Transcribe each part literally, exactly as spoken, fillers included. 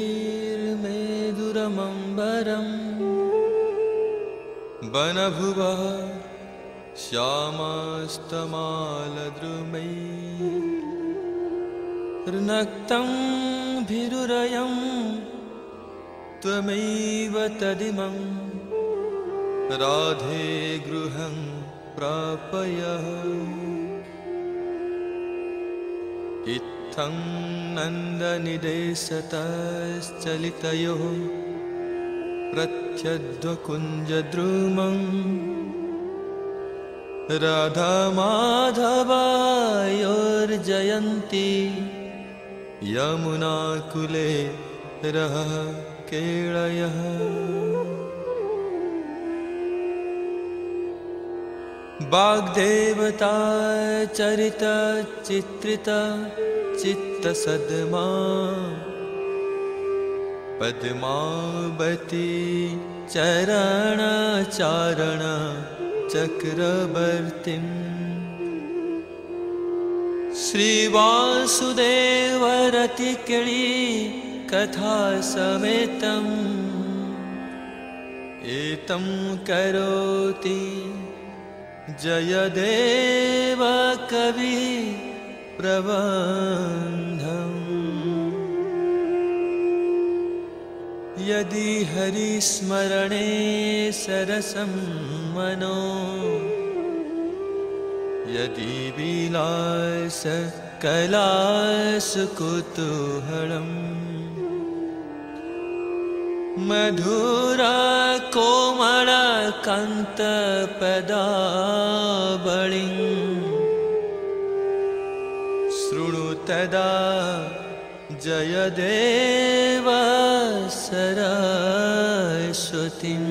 शशिर्मेदुरमम्बरम् वनभुवः श्यामास्तमालद्रुमैर्नक्तं भिरुरयं त्वमैव तदिमं राधे गृहं प्रापय। इत्थं नन्दनिदेशतश्चलितयोः प्रत्यध्वकुञ्जद्रुमं राधामाधवायोर्जयन्ती यमुनाकुले रहः केळयः। वाग्देवता चरिता चित्रिता चित्तसद्मा पद्मावती चरणचारण चक्रवर्तिम् श्रीवासुदेवरतिकिळी कथा समेतम् एतं करोति जयदेव कवि प्रबन्धम्। यदि हरिस्मरणे सरसं मनो यदि विलास कैलास कुतूहलम् मधुरा कोमल कान्त पदावलिं शृणु तदा जयदेव सरस्वतीम्।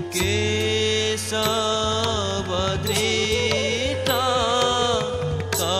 केशवधृता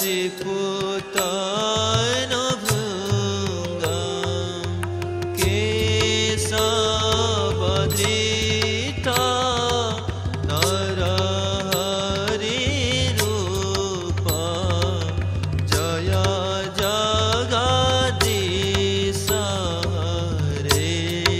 शशिपुतनु भृङ्गं केशवधृता नरहरिरूप जय जगदीश हरे।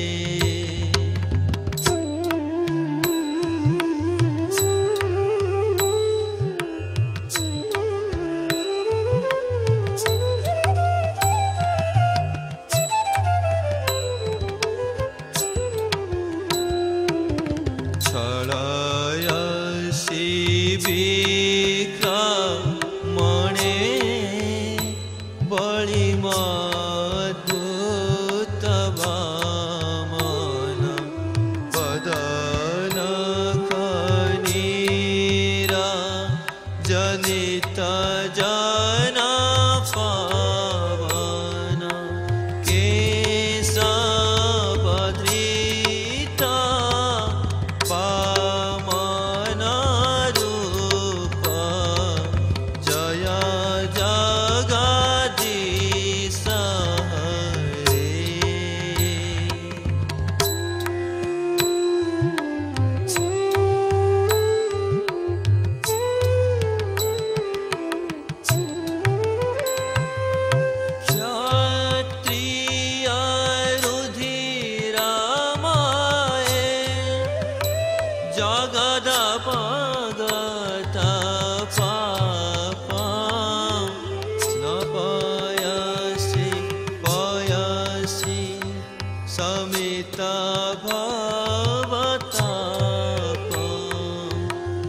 छलयसि विक्रमणे बलिमद्भुत वामन वदन कनीरा जनित जन पावन केशवधृता वामन रूप जय जगदीश हरे। क्षत्रिय रुधिरमये जगदपगत पापं स्नपयसि पयसि समित भवतापं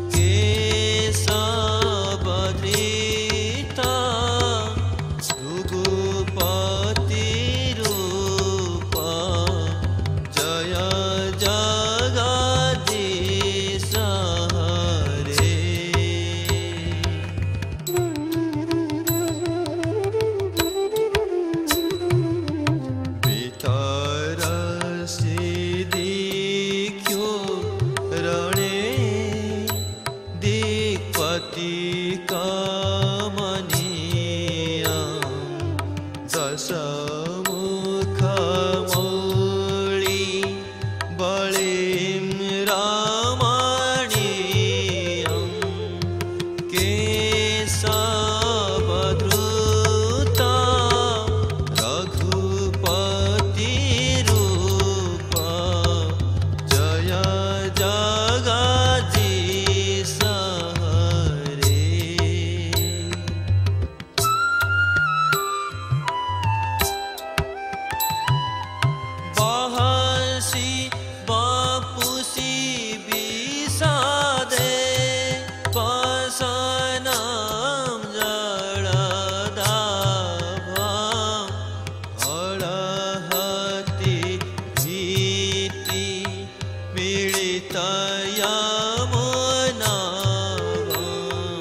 केशवधृता भृगुपतिरूप जय जगदीश हरे। पितरसि दीख्यो रणे दिक्पति कमनीयं दशमुखमौळि बलिं रमणीयं केशवधृता रघुपतिरूप जय जगदीश हरे। बहसि वपुषि विषादे वसनं जलदाभं हरहति भीति पीडित यमुनाभं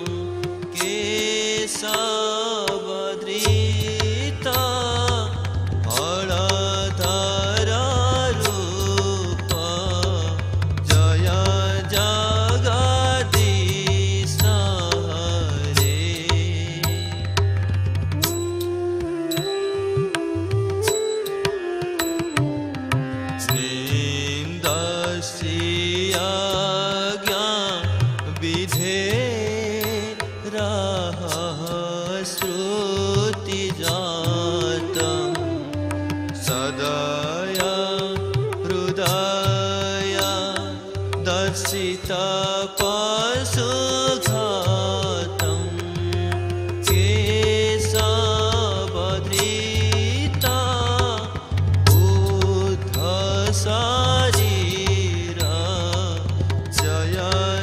केशवधृता हलधर रूप जय जगदीश हरे। निन्दसि यज्ञविधे श्रुतिजातं सदय हृदय दर्शित पशुघातं केशवधृता बुद्ध शरीर जय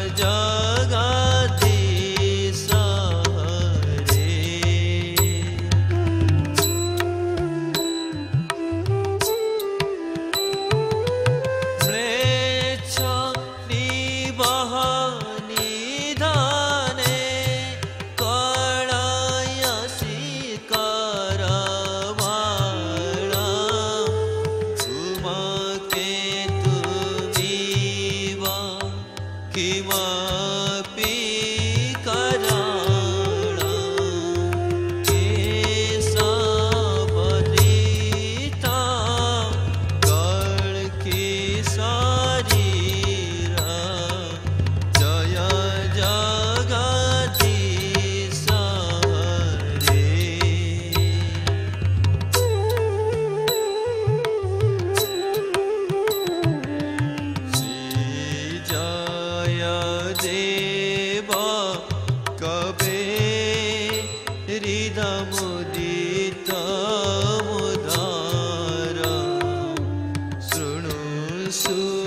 जगदीश हरे। म्लेच्छ निवह निधान सु